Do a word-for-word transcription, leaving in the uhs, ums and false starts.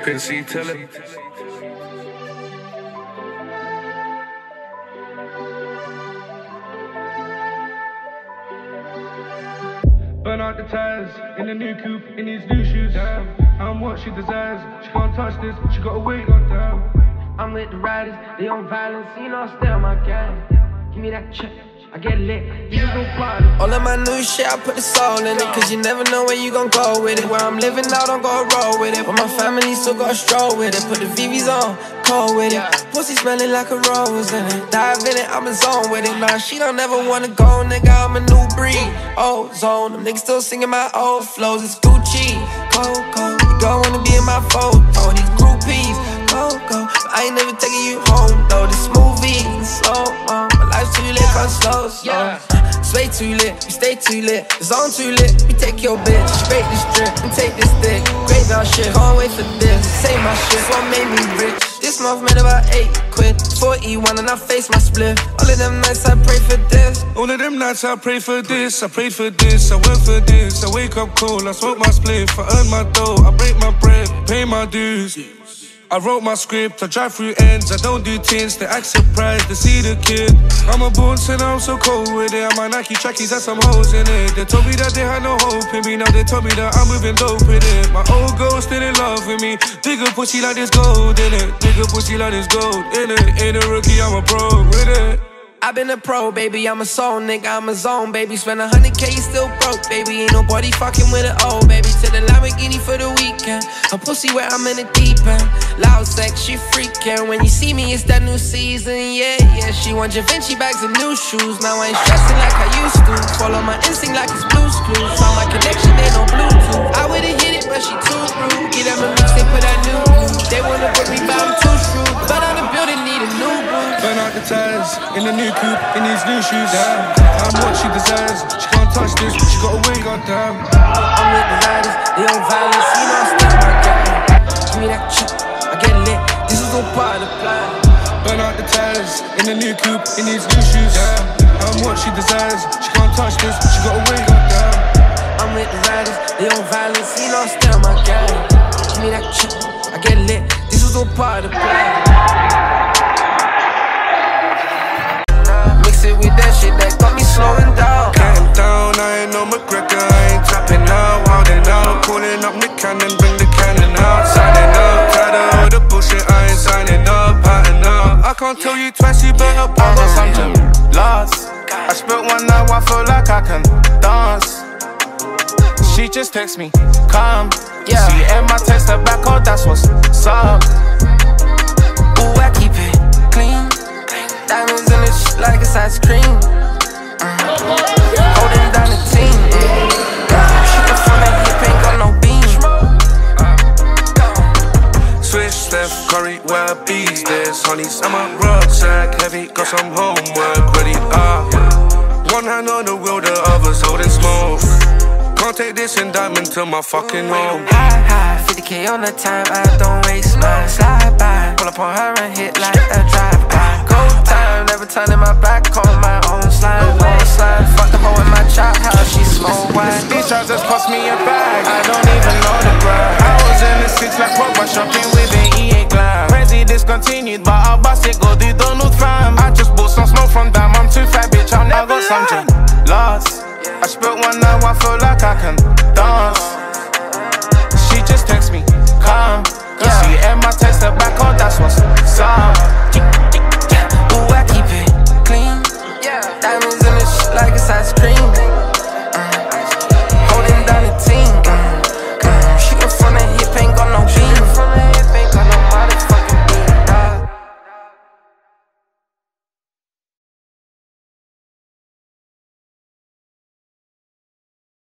Can see, tell it. Burn out the tires, in the new coupe, in these new shoes. Damn, I'm what she deserves. She can't touch this, she gotta wait, goddamn. I'm with the riders, they on violence, you know I stay on my gang. Give me that check, I get lit, you go party. All of my new shit, I put the soul in it, cause you never know where you gon' go with it. Where I'm living now, don't go roll with it. But my family still got a stroll with it. Put the V Vs on, cold with it. Pussy smelling like a rose in it. Dive in it, I'm a zone with it. Nah, she don't ever wanna go, nigga, I'm a new breed. Old zone, them niggas still singing my old flows. It's Gucci, Coco. You gon' wanna be in my photo. These groupies, Coco. But I ain't never taking you home, though. This movie, slow, uh, my life's too lit, come slow, slow. Yeah. It's way too lit, we stay too lit. The zone too lit, we take your bitch. Straight this drip, and take this dick. Graveyard shit, can't wait for this. Say my shit, what made me rich. This month made about eight quid. forty-one and I face my split. All of them nights I pray for this. All of them nights I pray for this. I prayed for this, I went for this. I wake up cold, I smoke my spliff. I earn my dough, I break my bread, pay my dues. I wrote my script, I drive through ends, I don't do tints. They act surprised, they see the kid. I'm a born sinner, I'm so cold with it. I'm my Nike trackies, had some holes in it. They told me that they had no hope in me. Now they told me that I'm moving dope with it. My old girl still in love with me. Bigger pussy like this gold in it. Bigger pussy like this gold in it. Ain't a rookie, I'm a pro with it. I been a pro, baby, I'm a soul nigga, I'm a zone, baby. Spend a hundred K, you still broke, baby. Ain't nobody fucking with an old, baby. To the Lamborghini for the weekend. Her pussy where I'm in the deep end. Loud sex, she freaking. When you see me, it's that new season, yeah, yeah. She want Givenchy bags and new shoes. Now I ain't stressing like I used to. Follow my instinct like it's Blue's Clues. Found my connection, they no Bluetooth. I would've hit it, but she too rude. Get them a mix, they put that new blue. They wanna put me by, I'm too shrewd. But on the building, need a new boo. Burn out the tires, in the new coupe, in these new shoes. Damn, I'm what she deserves. She can't touch this, she got away, goddamn. I'm with the riders, they on violence, you know I stay on my gang. Give me that check, I get lit, this is all part of the plan. Burn out the tires, in the new coupe, in these new shoes. Damn, I'm what she deserves. She can't touch this, she got away, goddamn. I'm with the riders, they on violence, you know I stay on my gang. Give me that check, I get lit, this is all part of the plan. With that shit that got me slowing down. Getting down, I ain't no McGregor, I ain't tapping out, wilding out. Calling up Nick Cannon, bring the cannon out. Signing up, tired of all the bullshit, I ain't signing up, patting up. I can't tell you twice, you better put I got something lost. I spent one night, I feel like I can dance. She just text me, come. Yeah. See, and my text her back, oh, that's what's up. Ooh, I keep it clean. Diamonds in it shit like it's ice cream. Mm. Holding down the team. Mm. Shooting from that hip, ain't got no beam. uh. Switch, Steph Curry, where bees this. Honeys, I'm a rucksack, heavy, got some homework ready. Ah, uh. One hand on the wheel, the other's holding smoke. Can't take this indictment to my fucking home. High, high, fifty K on the time, I don't waste mine. Slide by, pull up on her and hit like a drive-by. Time, never turning my back on my own slime, own slime. Fuck the hoe in my chop house, she smoke wine. These trousers cost me a bag, I don't even know the brand. I was in the six like Pogba shopping with an E A glam. Crazy discontinued, but I'll bust it, go do Donald Trump. I just bought some snow from them, I'm too fat, bitch, I'll never got some gin. Lost, I spent one night, I feel like I can dance. She just text me, come. Yeah. See, and my text her back.